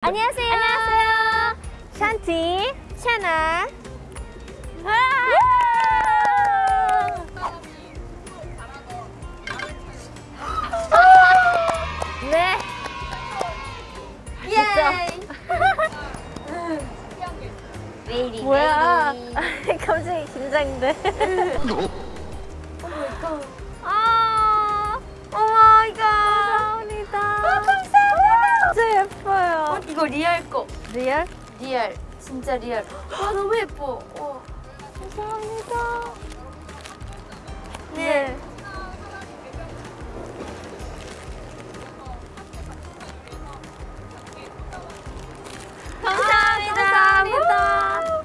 안녕하세요. 안녕하세요. 샨티 채널. 네. 예. 뭐야? 갑자기 긴장돼. 감사합니다. 감사합니다. 진짜 예뻐요. 이거 리얼 거. 리얼? 리얼. 진짜 리얼. 와 너무 예뻐. 감사합니다. 네. 감사합니다.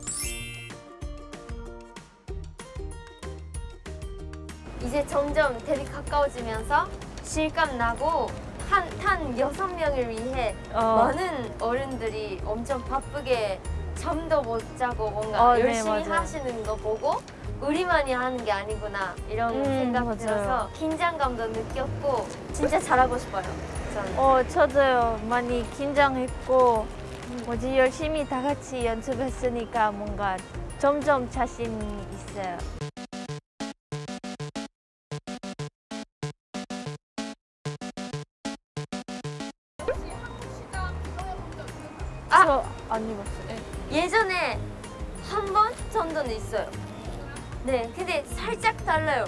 이제 점점 데뷔 가까워지면서 실감 나고 한 6명을 위해 많은 어른들이 엄청 바쁘게 잠도 못 자고 뭔가 열심히 네, 하시는 거 보고 우리만이 하는 게 아니구나 이런 생각 맞아요. 들어서 긴장감도 느꼈고 진짜 잘하고 싶어요. 저는. 저도요. 많이 긴장했고 뭐지 열심히 다 같이 연습했으니까 뭔가 점점 자신 있어요. 저 안 입었어요. 예전에 한 번 정도는 있어요. 네, 근데 살짝 달라요.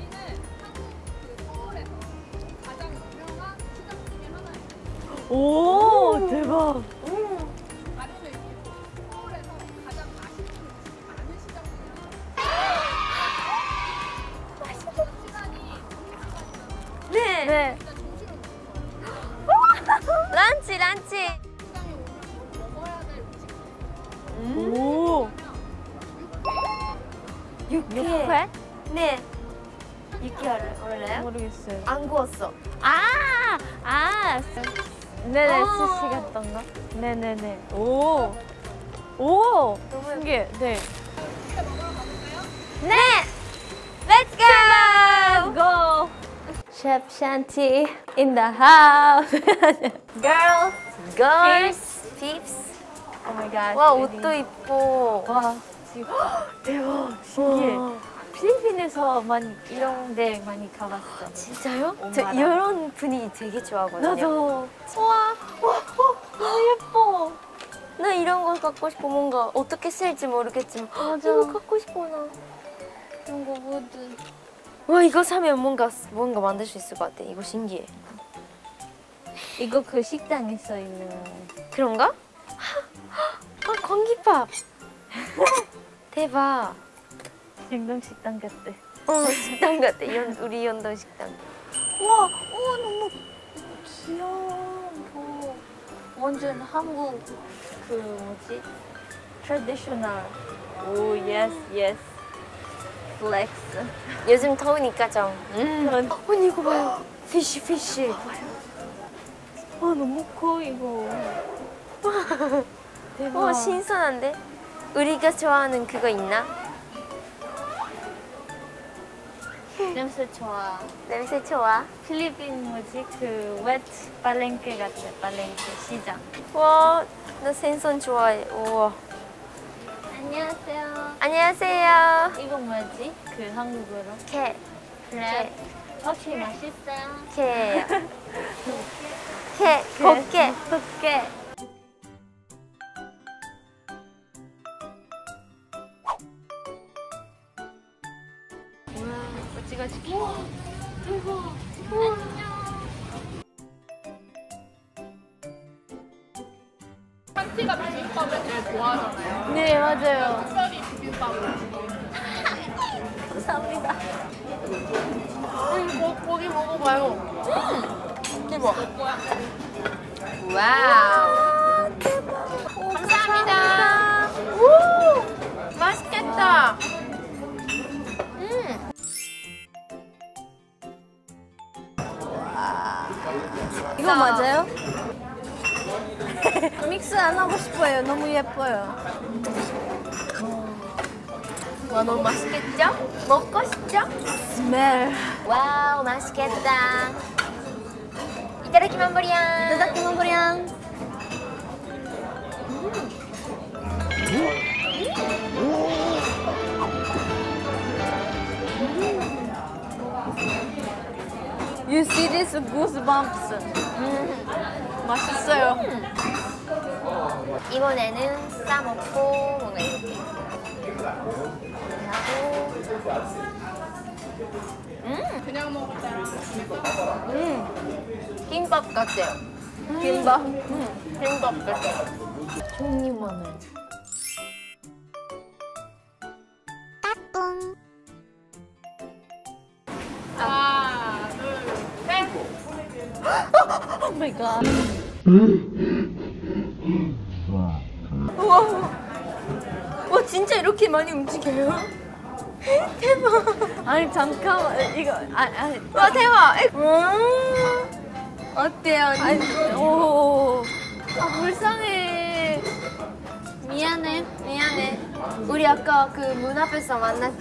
오, 대박. 네. 네. 란치. 오. 육회? 네. 육회 알아요? 모르겠어요. 안 구웠어. 네네, 스시 같던 거. 네네네. 오. 오. 너무 신기해. 네. 네. Let's go. Go. Chef Shanti in the house. Girls, peeps. Oh my god. 와, 옷도 이뻐. 와, 지금 대박. 신기해. 필리핀에서 이런 데 많이 가봤어. 진짜요? 저 엄마랑. 이런 분위기 되게 좋아하거든요. 나도. 와, 너무 예뻐. 나 이런 거 갖고 싶어. 뭔가 어떻게 쓸지 모르겠지만 맞아. 이거 갖고 싶어 나. 이런 거 모두. 와, 이거 사면 뭔가 만들 수 있을 것 같아. 이거 신기해. 이거 그 식당에서 있는. 그런가? 공깃밥. 대박. 냉동 식당 같대. 식당 같아. 우리 연도 식당. 와, 오 너무 귀여워. 완전 한국 그 뭐지? 트래디셔널. 오, 예스. 플렉스. 요즘 더우니까 좀. 언니 이거 봐요. 피쉬. 와, 너무 커 이거. 대박. 신선한데? 우리가 좋아하는 그거 있나? 냄새 좋아. 냄새 좋아. 필리핀 뭐지? 그 웨트 발렌케 같아. 발렌케 시장. 와, 나 생선 좋아해. 우와. 안녕하세요. 안녕하세요. 이거 뭐지? 그 한국어로? 게. 크랩. 혹시 맛있어요? 게예요. 곱게. 곱게. 샨티가 비빔밥을 제일 좋아하잖아요. 네, 맞아요. 특별히 비빔밥을. 감사합니다. 고기 먹어봐요. 대박. 와우. 감사합니다. 오, 맛있겠다. 이거 맞아요? 믹스 안 하고 싶어요. 너무 예뻐요. 와, 너무 맛있겠죠? 먹고 싶죠? 스멜. 와우, 맛있겠다. 이따다키만 보리양. 이따다키만 보리양. You see this goosebumps. 맛있어요. 이번에는 싸먹고 뭔가 이렇게 하고 그냥 먹을 때랑 김밥 같아요. 김밥. 김밥 같아요. 종이 마늘. 하나, 둘, 셋. Oh my god. 와 진짜 이렇게 많이 움직여요? 대박. 아니 잠깐만 이거 아니 와 대박. 어때요? 아니 오. 아 불쌍해. 미안해. 미안해. 우리 아까 그 문 앞에서 만났지?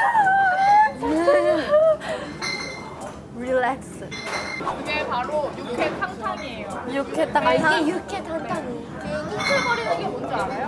릴렉스. 그게 바로 육회 탕탕이에요. 육회 딱 이게 육회 단단히. 그 흔들거리는 게 뭔지 알아요?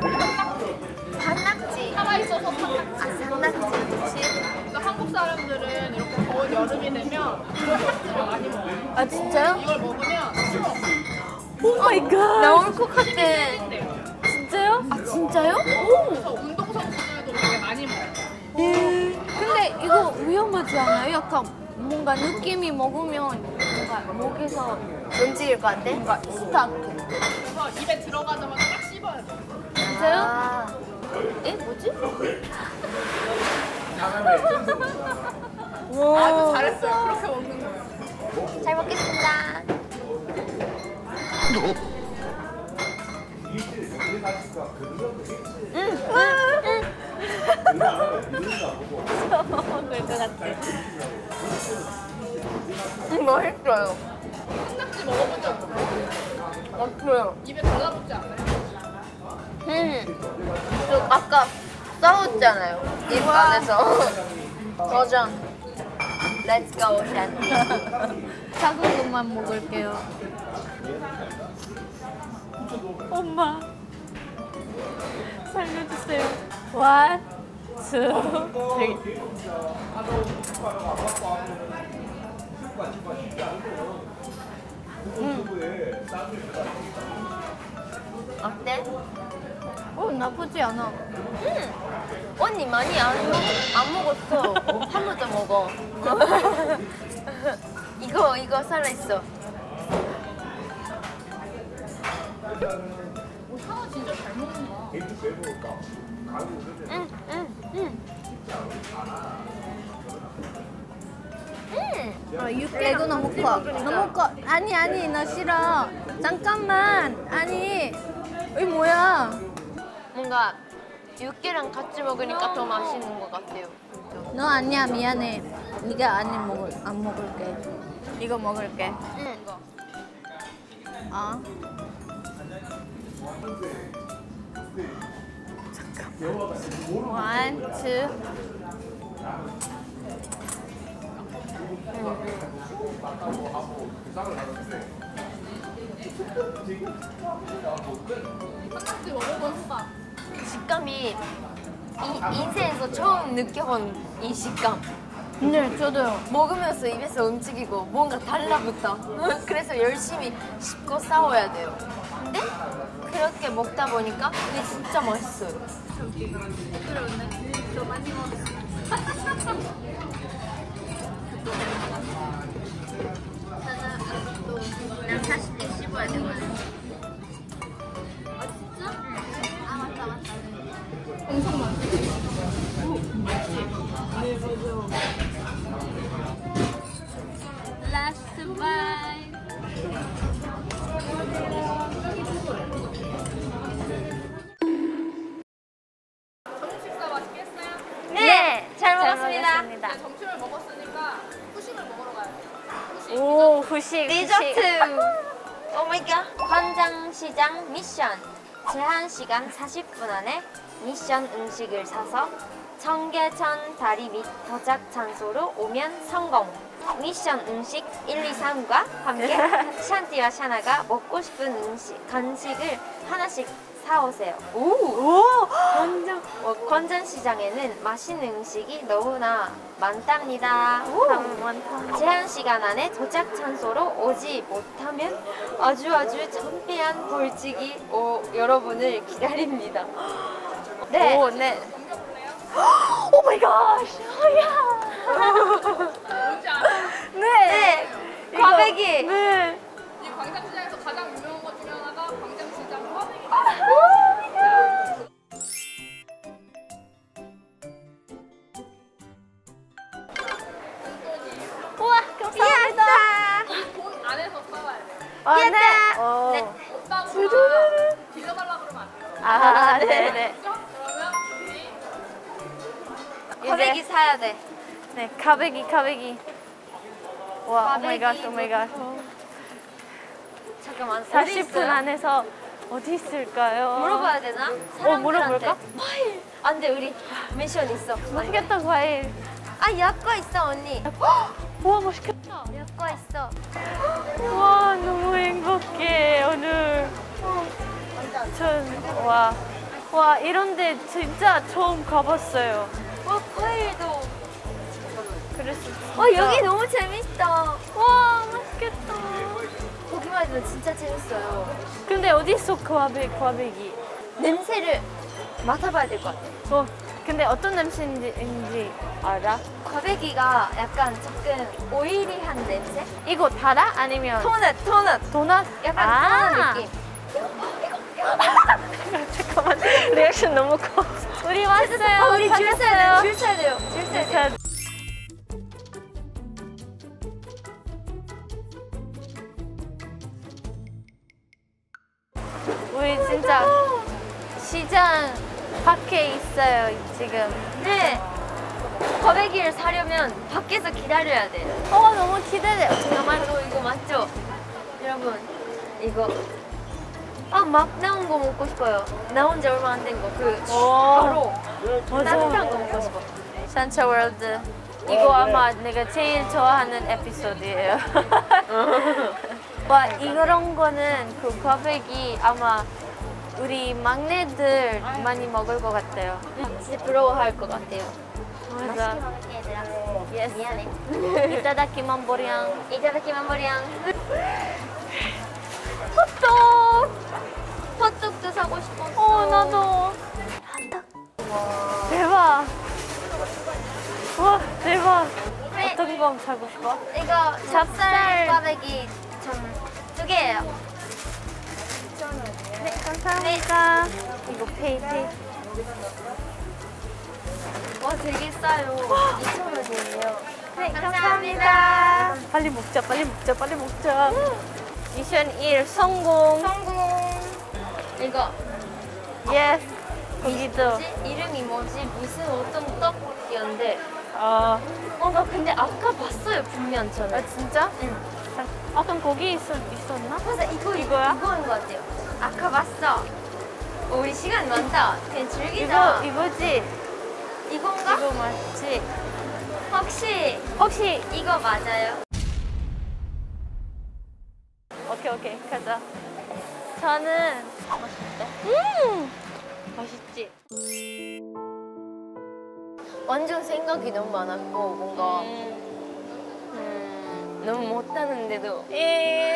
산낙지. 살아있어서 탕탕. 아 산낙지. 그치? 그러니까 한국 사람들은 이렇게 더운 여름이 되면 이걸 탕탕을 많이 먹어요. 아 진짜요? 이걸 먹으면 추워. 오 마이 갓. 나 울컥할때. 땡땡. 진짜요? 아 진짜요? 그래서 운동선수들도 되게 많이 먹어요. 근데 이거 위험하지 않아요? 약간 뭔가 느낌이 먹으면 뭔가 목에서 움직일 것 같아? 뭔가 스타트. 그래서 입에 들어가자마자 딱 씹어야 돼. 진짜요? 아. 에? 뭐지? 아주 잘했어요. 그렇게 먹는 거예요. 잘 먹겠습니다. 먹을 것 같아. 맛있어요. 산낙지 먹어본 적 없어요? 없어요. 입에 달라붙지 않아요? 저 아까 싸웠잖아요. 입 안에서. 도전. Let's go, 샨디. 작은 것만 먹을게요. 엄마 살려주세요. One, two, three. 어때? 나쁘지 않아. 언니 많이 안 먹었어. 한 번 더 먹어. 이거 살아있어. 오, 상어 진짜 잘 먹는다. 아, 육개도 너무 커. 너무 커. 아니, 나 싫어. 잠깐만. 아니, 이 뭐야? 뭔가 육개랑 같이 먹으니까 더 맛있는 것 같아요. 너 아니야, 미안해. 네가 안 먹을게. 이거 먹을게. 응. 아. One, two. 산낙지 먹어본 후가. 식감이 인생에서 처음 느껴본 이 식감. 네, 저도요. 먹으면서 입에서 움직이고 뭔가 달라붙어. 그래서 열심히 씹고 싸워야 돼요. 근데 그렇게 먹다 보니까 이게 진짜 맛있어요. 난 40개 씹어야 되거든. 아 진짜? 응. 아 맞다. 엄청 많아. Last bite. 점심 식사 맛있게 했어요? 네, 잘 잘 먹었습니다. 먹었습니다. 이제 점심을 먹었으니까 후식을 먹으러 가야죠. 후식. 오, 후식. 디저트. 오 마이 갓. 광장시장 미션. 제한 시간 40분 안에 미션 음식을 사서 청계천 다리 밑 도착 장소로 오면 성공. 미션 음식 1, 2, 3과 함께 샨티와 샤나가 먹고 싶은 간식을 하나씩 사오세요. 오! 권장시장에는 맛있는 음식이 너무나 많답니다. 많다. 제한 시간 안에 도착 장소로 오지 못하면 아주 창피한 벌칙이 여러분을 기다립니다. 네. 오, 네. 오 마이 갓! 뭔지 알아? 네. 꽈배기. 네. 이 광장시장에서 가장 유명한 것 중에 하나가 광장시장 꽈배기. 우와, 감사합니다. 돈 안에서 사와야 돼. 아, 네. 네. 오빠가 빌려달라 그러면 안 돼요. 아, 네네. 그러면 우리 꽈배기 사야 돼. 네, 가베기. 와, 오 마이 갓, 오 마이 갓. 잠깐만. 어디 40분 있어요? 안에서 어디 있을까요? 물어봐야 되나? 물어볼까? 과일. 안 돼, 우리 미션 있어. 맛있겠다, 과일. 아, 약과 있어, 언니. 우와, 맛있겠다. 약과 있어. 와, 너무 행복해, 오늘. 와, 이런데 진짜 처음 가봤어요. 과일도. 그래서 여기 너무 재밌다. 와, 맛있겠다. 보기만 해도 진짜 재밌어요. 근데 어디 있어, 꽈배기? 냄새를 맡아봐야 될 것 같아. 근데 어떤 냄새인지 알아? 꽈배기가 약간 조금 오일리한 냄새? 이거 달아? 아니면 토넛. 도넛? 약간 그런 느낌. 잠깐만, 리액션 너무 커. 우리 왔어요. 우리 줄 서야 돼요. 줄 서야 돼요. 우리 진짜 시장 밖에 있어요, 지금. 네. 꽈배기를 사려면 밖에서 기다려야 돼. 너무 기대돼. 잠깐만. 이거 맞죠? 여러분, 이거. 막 나온 거 먹고 싶어요. 나온 지 얼마 안 된 거. 바로 따뜻한 거 먹고 싶어. 산차 월드. 이거 아마 내가 제일 좋아하는 에피소드예요. 와, 이런 거는 그 꽈배기 아마 우리 막내들 많이 먹을 것 같아요. 진짜 부러워할 것 같아요. 맞아. 먹을게, 얘들아. 예스. 미안해. 이따다키만 보량. 이따다키만 버량. 헛떡도 사고 싶었어. 나도. 대박. 와, 대박. 네. 어떤 거 사고 싶어? 이거 찹쌀 꽈배기 두 개예요. 네, 감사합니다. 이거 페이. 와, 되게 싸요. 2,000원이에요. 네, 감사합니다. 빨리 먹자. 미션 1 성공. 이거 예스. 거기도. 뭐지? 이름이 뭐지? 무슨 어떤 떡볶이였는데 아, 나 근데 아까 봤어요, 분명 저는. 진짜? 응. 아까 거기 있었나? 맞아, 이거인 이거야? 것 같아요. 아까 봤어. 우리 시간 많다. 그냥 즐기자. 이거지? 이건가? 이거 맞지? 혹시 이거 맞아요? 오케이, 가자. 저는 맛있지? 완전 생각이 너무 많았고 뭔가 너무 못하는데도